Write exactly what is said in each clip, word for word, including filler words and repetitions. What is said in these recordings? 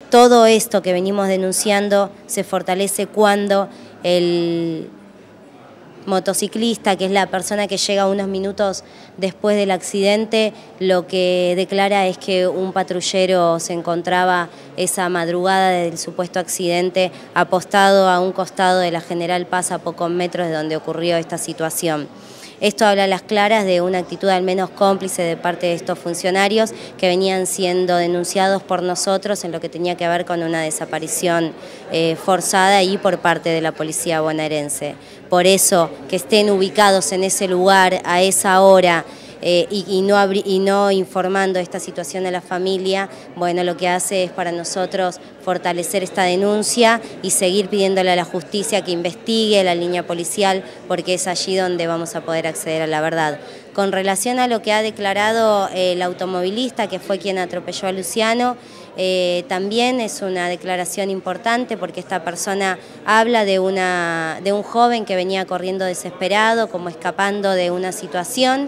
todo esto que venimos denunciando se fortalece cuando el motociclista, que es la persona que llega unos minutos después del accidente, lo que declara es que un patrullero se encontraba esa madrugada del supuesto accidente apostado a un costado de la General Paz, a pocos metros de donde ocurrió esta situación. Esto habla a las claras de una actitud al menos cómplice de parte de estos funcionarios que venían siendo denunciados por nosotros en lo que tenía que ver con una desaparición eh, forzada y por parte de la policía bonaerense. Por eso, que estén ubicados en ese lugar a esa hora eh, y, y, no y no informando esta situación a la familia, bueno, lo que hace es para nosotros fortalecer esta denuncia y seguir pidiéndole a la justicia que investigue la línea policial, porque es allí donde vamos a poder acceder a la verdad. Con relación a lo que ha declarado el automovilista, que fue quien atropelló a Luciano, eh, también es una declaración importante porque esta persona habla de, una, de un joven que venía corriendo desesperado, como escapando de una situación,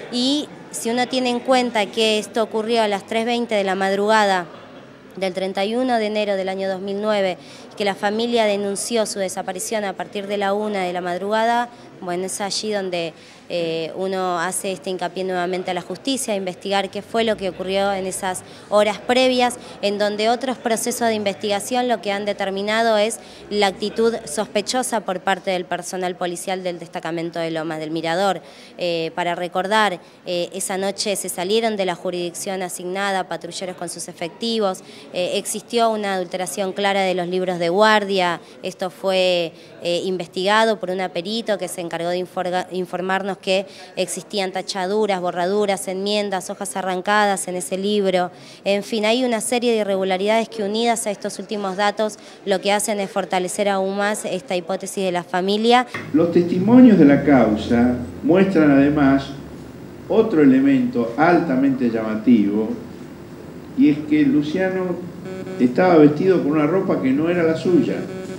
y si uno tiene en cuenta que esto ocurrió a las tres veinte de la madrugada del treinta y uno de enero del año dos mil nueve, que la familia denunció su desaparición a partir de la una de la madrugada, bueno, es allí donde eh, uno hace este hincapié nuevamente a la justicia, a investigar qué fue lo que ocurrió en esas horas previas, en donde otros procesos de investigación lo que han determinado es la actitud sospechosa por parte del personal policial del destacamento de Lomas del Mirador. Eh, para recordar, eh, esa noche se salieron de la jurisdicción asignada patrulleros con sus efectivos, eh, existió una adulteración clara de los libros de guardia, esto fue eh, investigado por una perito que se encargó de informarnos que existían tachaduras, borraduras, enmiendas, hojas arrancadas en ese libro. En fin, hay una serie de irregularidades que, unidas a estos últimos datos, lo que hacen es fortalecer aún más esta hipótesis de la familia. Los testimonios de la causa muestran además otro elemento altamente llamativo, y es que Luciano estaba vestido con una ropa que no era la suya,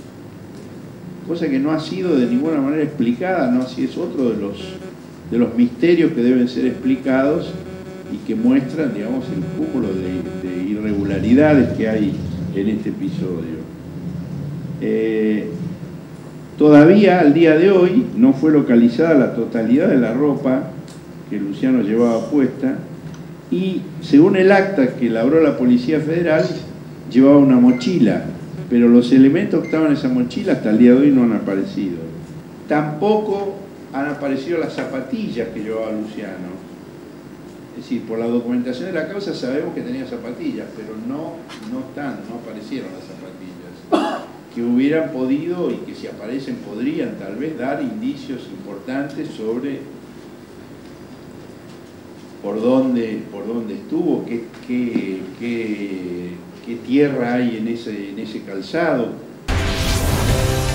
cosa que no ha sido de ninguna manera explicada, ¿no? Si es otro de los, de los misterios que deben ser explicados y que muestran, digamos, el cúmulo de, de irregularidades que hay en este episodio. Eh, todavía, al día de hoy, no fue localizada la totalidad de la ropa que Luciano llevaba puesta, y según el acta que elaboró la Policía Federal, llevaba una mochila, pero los elementos que estaban en esa mochila hasta el día de hoy no han aparecido. Tampoco han aparecido las zapatillas que llevaba Luciano. Es decir, por la documentación de la causa sabemos que tenía zapatillas, pero no, no están, no aparecieron las zapatillas. Que hubieran podido, y que si aparecen podrían tal vez dar indicios importantes sobre por dónde, por dónde estuvo, qué, qué, qué, qué tierra hay en ese, en ese calzado.